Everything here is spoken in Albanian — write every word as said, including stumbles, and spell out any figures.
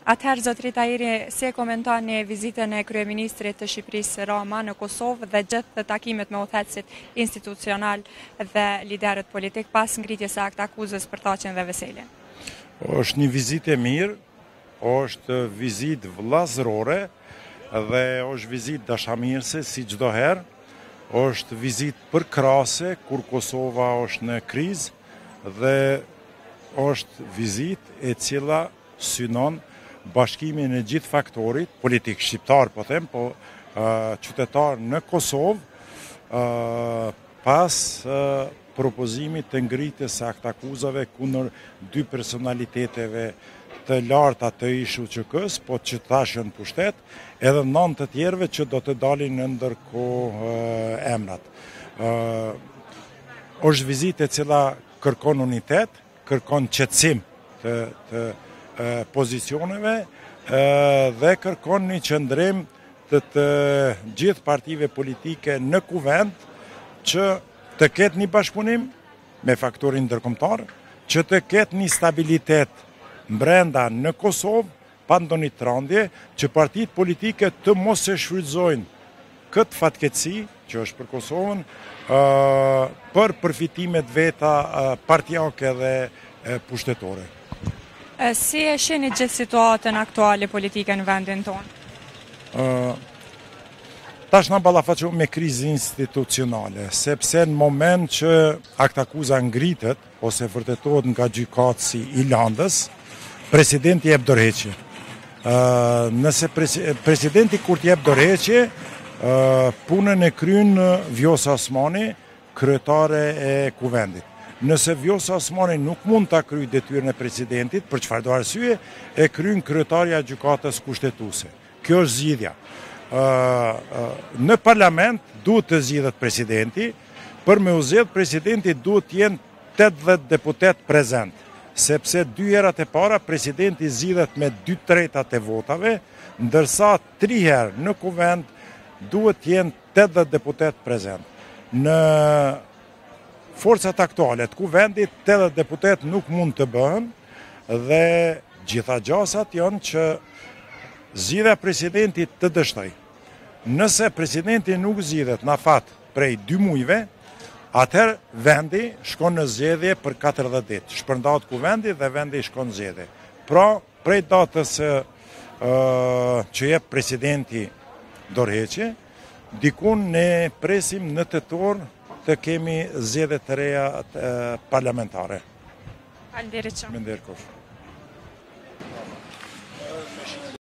Atëherë, zotëri Tahiri, si e komentoni vizitën e kryeministrit të Shqipërisë Rama në Kosovë dhe gjithë takimet me udhëheqësit institucional dhe liderët politik pas ngritjes së akt akuzës për Thaçin dhe Veselin? Është një vizitë e mirë, është vizitë vëllazërore dhe është vizitë dashamirëse si çdo herë. Është vizitë përkrahase kur Kosova është në krizë dhe është vizitë e cila synon bashkimin e gjithë faktorit politik shqiptar, po them, po uh, qytetar në Kosovë uh, pas uh, propozimit të ngritjes së aktakuzave kundër dy personaliteteve të larta të I S H U Q K-s, po që tashën pushtet, edhe nëntë të tjerëve që do të dalin në ndërkohë uh, emrat. Uh, është vizitë e cila kërkon unitet, kërkon qetësim të, të pozicioneve dhe kërkon një qëndrim të të gjithë partive politike në kuvend që të ketë një bashkëpunim me faktorin ndërkombëtar, që të ketë një stabilitet brenda në Kosovë, pa ndonjë trondje, që partitë politike të mos e shfrytëzojnë këtë fatkeqësi që është për Kosovën për përfitimet veta partijake dhe pushtetore. Si e shihni gjithë situatën aktuale politike në vendin tonë? Uh, tash na ballafaqohemi me krizë institucionale, sepse në moment që aktakuza ngritet ose vërtetohet nga gjykatësi I Landës, presidenti jep dorëheqje. Uh, nëse pres presidenti kur të jep dorëheqje, uh, punën e kryen Vjosa Osmani, kryetare e kuvendit. Nëse Vjosa Osmani nuk mund ta kryejë detyrën e presidentit, për çfarë do arsye, e kryen kryetarja e gjykatës kushtetuese. Kjo është zgjidhja. Uh, uh, në parlament duhet të zgjidhet presidenti, për me u zgjedh presidenti duhet të jenë tetëdhjetë deputet prezent, sepse dy herat e para presidenti zgjidhet me dy tretat e votave, ndërsa tri herë në kuvend duhet të jenë tetëdhjetë deputet prezent. Në forcat aktuale të kuvendit, tetëdhjetë deputet nuk mund të bëhen dhe gjitha gjasat janë që zgjidhja e presidentit të dështoj. Nëse presidenti nuk zgjidhet në afat prej dy muajve, atëherë vendi shkon në zgjedhje për katërdhjetë ditë. Shpërndahet kuvendi dhe vendi shkon në zgjedhje. Pra, prej datës uh, që jep presidenti dorëheqje, dikun ne presim në tetor të kemi zgjedhje të reja parlamentare. Faleminderit shumë. Menderkosh.